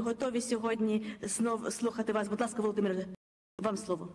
готові сьогодні знов слухати вас. Будь ласка, Володимире, вам слово.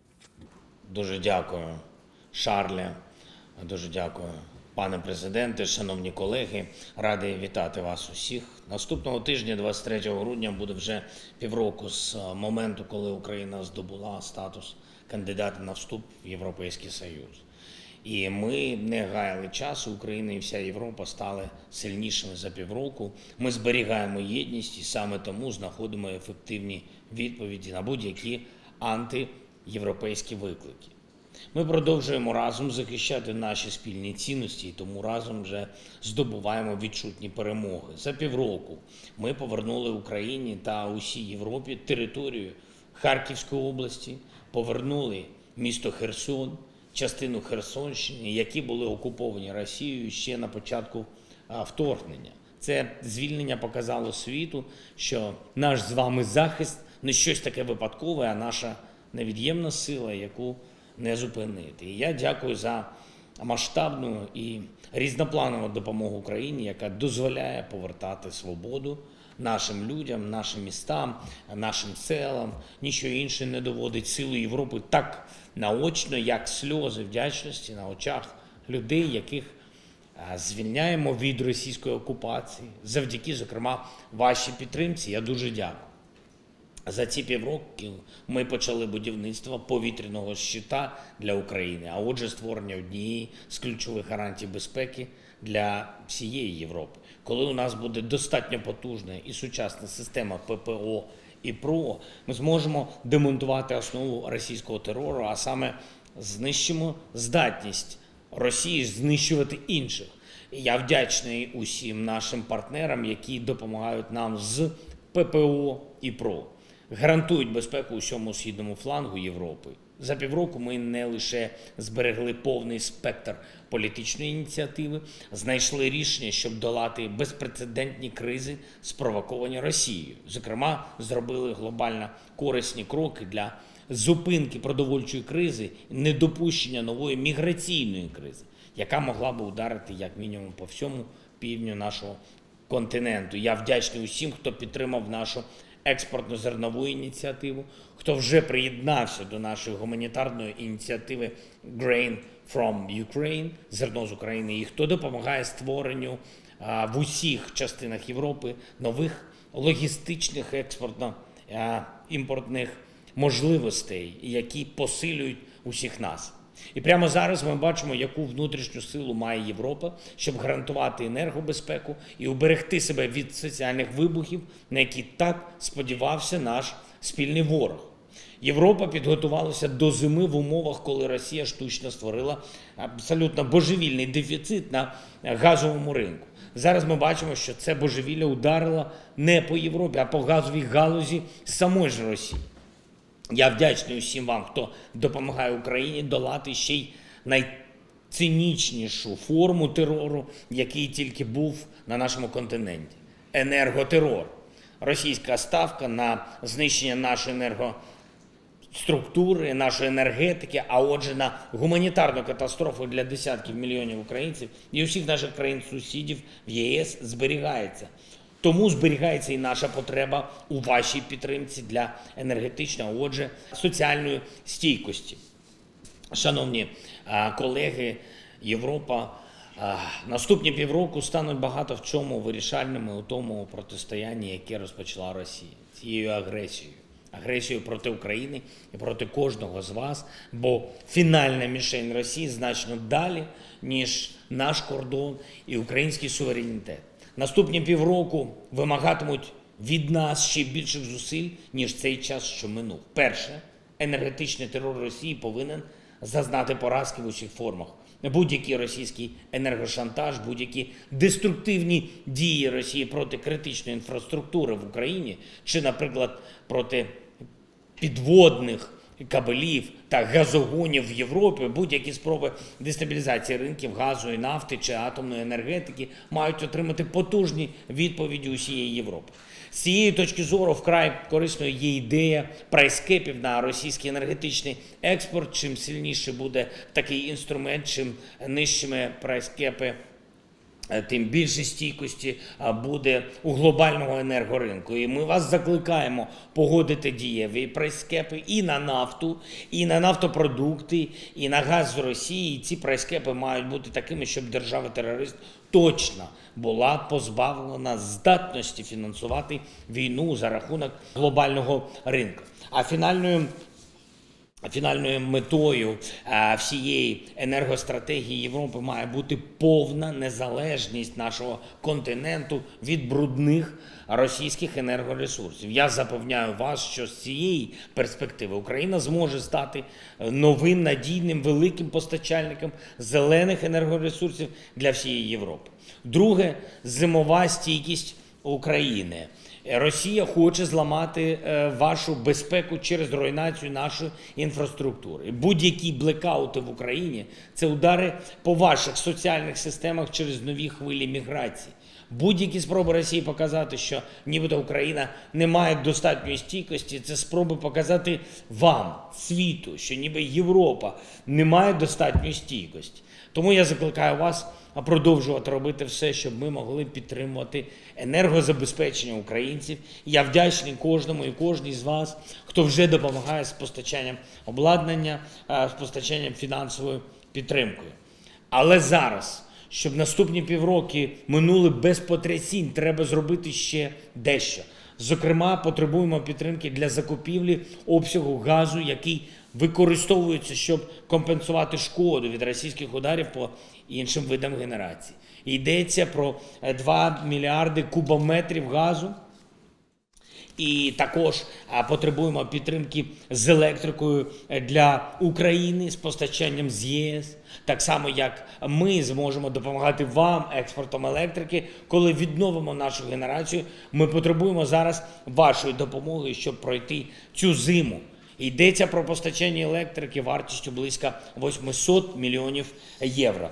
Дуже дякую, Шарле. Дуже дякую, пане президенте, шановні колеги. Радий вітати вас усіх. Наступного тижня, 23 грудня, буде вже півроку з моменту, коли Україна здобула статус кандидата на вступ в Європейський Союз. І ми не гаяли часу, Україна і вся Європа стали сильнішими за півроку. Ми зберігаємо єдність і саме тому знаходимо ефективні відповіді на будь-які антиєвропейські виклики. Ми продовжуємо разом захищати наші спільні цінності і тому разом вже здобуваємо відчутні перемоги. За півроку ми повернули Україні та усій Європі територію Харківської області, повернули місто Херсон, частину Херсонщини, які були окуповані Росією ще на початку вторгнення. Це звільнення показало світу, що наш з вами захист не щось таке випадкове, а наша невід'ємна сила, яку не зупинити. І я дякую за масштабну і різнопланову допомогу Україні, яка дозволяє повертати свободу нашим людям, нашим містам, нашим селам. Ніщо інше не доводить силу Європи так наочно, як сльози вдячності на очах людей, яких звільняємо від російської окупації. Завдяки, зокрема, вашій підтримці. Я дуже дякую. За ці півроку ми почали будівництво повітряного щита для України, а отже створення однієї з ключових гарантій безпеки для всієї Європи. Коли у нас буде достатньо потужна і сучасна система ППО і ПРО, ми зможемо демонтувати основу російського терору, а саме знищимо здатність Росії знищувати інших. І я вдячний усім нашим партнерам, які допомагають нам з ППО і ПРО. Гарантують безпеку усьому східному флангу Європи. За півроку ми не лише зберегли повний спектр політичної ініціативи, знайшли рішення, щоб долати безпрецедентні кризи, спровоковані Росією. Зокрема, зробили глобально корисні кроки для зупинки продовольчої кризи і недопущення нової міграційної кризи, яка могла би ударити як мінімум по всьому півдню нашого континенту. Я вдячний усім, хто підтримав нашу експортно-зернову ініціативу, хто вже приєднався до нашої гуманітарної ініціативи Grain from Ukraine, зерно з України, і хто допомагає створенню в усіх частинах Європи нових логістичних експортно-імпортних можливостей, які посилюють усіх нас. І прямо зараз ми бачимо, яку внутрішню силу має Європа, щоб гарантувати енергобезпеку і уберегти себе від соціальних вибухів, на які так сподівався наш спільний ворог. Європа підготувалася до зими в умовах, коли Росія штучно створила абсолютно божевільний дефіцит на газовому ринку. Зараз ми бачимо, що це божевілля ударило не по Європі, а по газовій галузі самої ж Росії. Я вдячний усім вам, хто допомагає Україні долати ще й найцинічнішу форму терору, який тільки був на нашому континенті – енерготерор. Російська ставка на знищення нашої енергоструктури, нашої енергетики, а отже на гуманітарну катастрофу для десятків мільйонів українців і усіх наших країн-сусідів в ЄС зберігається. Тому зберігається і наша потреба у вашій підтримці для енергетичної, а отже, соціальної стійкості. Шановні колеги, Європа, наступні півроку стануть багато в чому вирішальними у тому протистоянні, яке розпочала Росія цією агресією. Агресією проти України і проти кожного з вас, бо фінальна мішень Росії значно далі, ніж наш кордон і український суверенітет. Наступні півроку вимагатимуть від нас ще більших зусиль, ніж цей час, що минув. Перше, енергетичний терор Росії повинен зазнати поразки в усіх формах. Будь-який російський енергошантаж, будь-які деструктивні дії Росії проти критичної інфраструктури в Україні, чи, наприклад, проти підводних кабелів та газогонів в Європі, будь-які спроби дестабілізації ринків газу і нафти чи атомної енергетики мають отримати потужні відповіді усієї Європи. З цієї точки зору вкрай корисною є ідея прайскепів на російський енергетичний експорт. Чим сильніше буде такий інструмент, чим нижчими прайскепи тим більше стійкості буде у глобального енергоринку. І ми вас закликаємо погодити дієві прайскепи і на нафту, і на нафтопродукти, і на газ з Росії. І ці прайскепи мають бути такими, щоб держава-терорист точно була позбавлена здатності фінансувати війну за рахунок глобального ринку. А фінальною метою всієї енергостратегії Європи має бути повна незалежність нашого континенту від брудних російських енергоресурсів. Я запевняю вас, що з цієї перспективи Україна зможе стати новим, надійним, великим постачальником зелених енергоресурсів для всієї Європи. Друге – зимова стійкість України. Росія хоче зламати вашу безпеку через руйнацію нашої інфраструктури. Будь-які блекаути в Україні – це удари по ваших соціальних системах через нові хвилі міграції. Будь-які спроби Росії показати, що нібито Україна не має достатньої стійкості, це спроби показати вам, світу, що ніби Європа не має достатньої стійкості. Тому я закликаю вас продовжувати робити все, щоб ми могли підтримувати енергозабезпечення українців. Я вдячний кожному і кожній з вас, хто вже допомагає з постачанням обладнання, з постачанням фінансовою підтримкою. Але зараз, щоб наступні півроки минули без потрясінь, треба зробити ще дещо. Зокрема, потребуємо підтримки для закупівлі обсягу газу, який використовується, щоб компенсувати шкоду від російських ударів по іншим видам генерації. Йдеться про 2 мільярди кубометрів газу. І також потребуємо підтримки з електрикою для України, з постачанням з ЄС. Так само, як ми зможемо допомагати вам експортом електрики, коли відновимо нашу генерацію. Ми потребуємо зараз вашої допомоги, щоб пройти цю зиму. Йдеться про постачання електрики вартістю близько 800 мільйонів євро.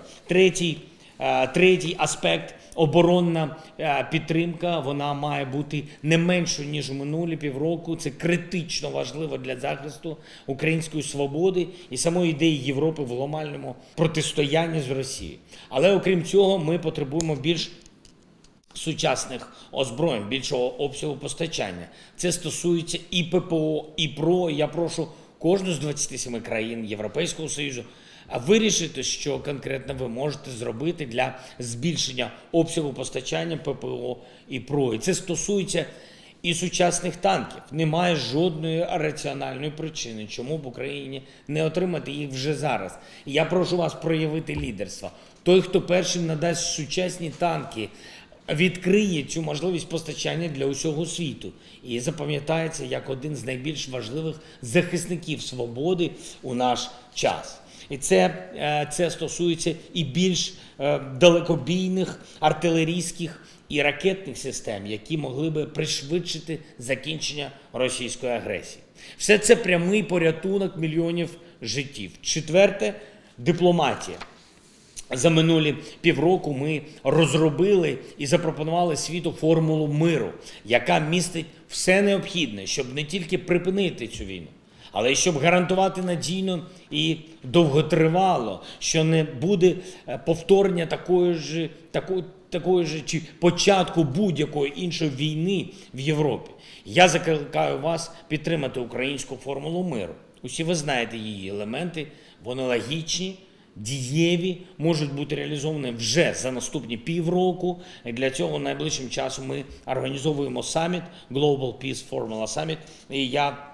Третій аспект – оборонна підтримка. Вона має бути не меншою, ніж у минулі півроку. Це критично важливо для захисту української свободи і самої ідеї Європи в глобальному протистоянні з Росією. Але окрім цього, ми потребуємо більш сучасних озброєнь, більшого обсягу постачання. Це стосується і ППО, і ПРО. Я прошу кожну з 27 країн Європейського Союзу вирішити, що конкретно ви можете зробити для збільшення обсягу постачання ППО і ПРО. І це стосується і сучасних танків. Немає жодної раціональної причини, чому б Україні не отримати їх вже зараз. І я прошу вас проявити лідерство. Той, хто першим надасть сучасні танки, відкриє цю можливість постачання для усього світу і запам'ятається як один з найбільш важливих захисників свободи у наш час. І це стосується і більш далекобійних артилерійських і ракетних систем, які могли би пришвидшити закінчення російської агресії. Все це прямий порятунок мільйонів життів. Четверте – дипломатія. За минулі півроку ми розробили і запропонували світу формулу миру, яка містить все необхідне, щоб не тільки припинити цю війну, але й щоб гарантувати надійно і довготривало, що не буде повторення такої ж чи початку будь-якої іншої війни в Європі. Я закликаю вас підтримати українську формулу миру. Усі ви знаєте її елементи, вони логічні, дієві, можуть бути реалізовані вже за наступні півроку. І для цього найближчим часом ми організовуємо саміт, Global Peace Formula Summit. І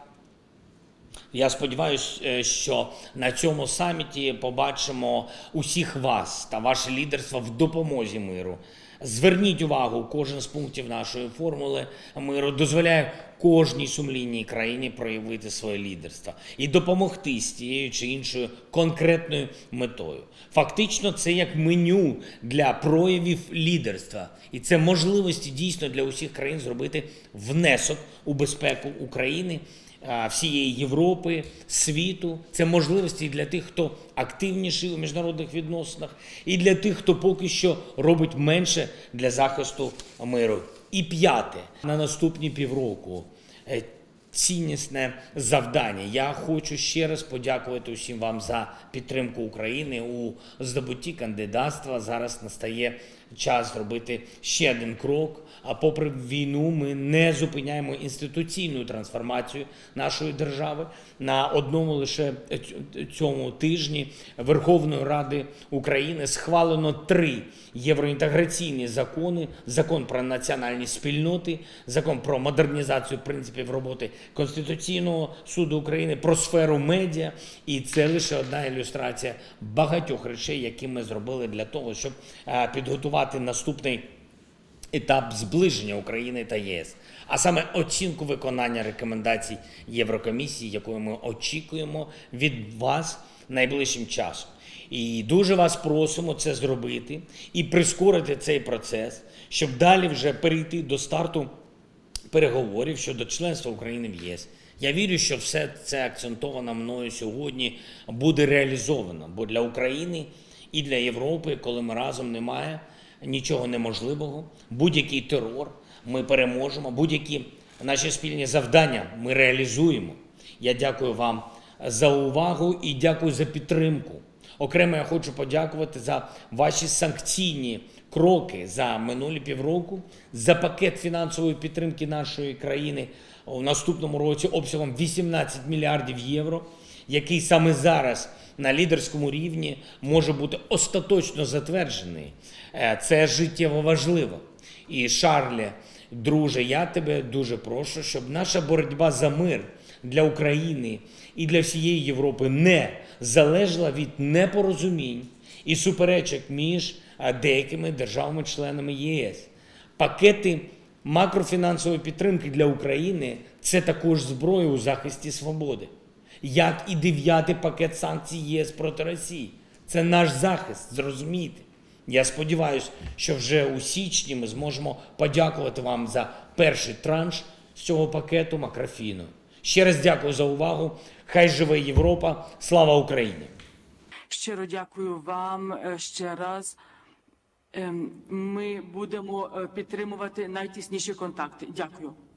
я сподіваюся, що на цьому саміті побачимо усіх вас та ваше лідерство в допомозі миру. Зверніть увагу, кожен з пунктів нашої формули миру дозволяє кожній сумлінній країні проявити своє лідерство і допомогти з тією чи іншою конкретною метою. Фактично, це як меню для проявів лідерства. І це можливості дійсно для усіх країн зробити внесок у безпеку України, всієї Європи, світу. Це можливості для тих, хто активніший у міжнародних відносинах, і для тих, хто поки що робить менше для захисту миру. І п'яте, на наступні півроку ціннісне завдання. Я хочу ще раз подякувати усім вам за підтримку України у здобутті кандидатства. Зараз настає час зробити ще один крок. А попри війну, ми не зупиняємо інституційну трансформацію нашої держави. На одному лише цьому тижні Верховної Ради України схвалено 3 євроінтеграційні закони: закон про національні спільноти, закон про модернізацію принципів роботи Конституційного суду України, про сферу медіа. І це лише одна ілюстрація багатьох речей, які ми зробили для того, щоб підготувати наступний етап зближення України та ЄС, а саме оцінку виконання рекомендацій Єврокомісії, якої ми очікуємо від вас найближчим часом. І дуже вас просимо це зробити і прискорити цей процес, щоб далі вже перейти до старту переговорів щодо членства України в ЄС. Я вірю, що все це акцентовано мною сьогодні буде реалізовано, бо для України і для Європи, коли ми разом, немає нічого неможливого. Будь-який терор ми переможемо, будь-які наші спільні завдання ми реалізуємо. Я дякую вам за увагу і дякую за підтримку. Окремо я хочу подякувати за ваші санкційні кроки за минулі півроку, за пакет фінансової підтримки нашої країни у наступному році обсягом 18 мільярдів євро, який саме зараз на лідерському рівні може бути остаточно затверджений. Це життєво важливо. І, Шарле, друже, я тебе дуже прошу, щоб наша боротьба за мир для України і для всієї Європи не залежала від непорозумінь і суперечок між деякими державами-членами ЄС. Пакети макрофінансової підтримки для України – це також зброя у захисті свободи. Як і 9-й пакет санкцій ЄС проти Росії. Це наш захист, зрозумійте. Я сподіваюся, що вже у січні ми зможемо подякувати вам за перший транш з цього пакету макрофіну. Ще раз дякую за увагу. Хай живе Європа. Слава Україні! Щиро дякую вам ще раз. Ми будемо підтримувати найтісніші контакти. Дякую.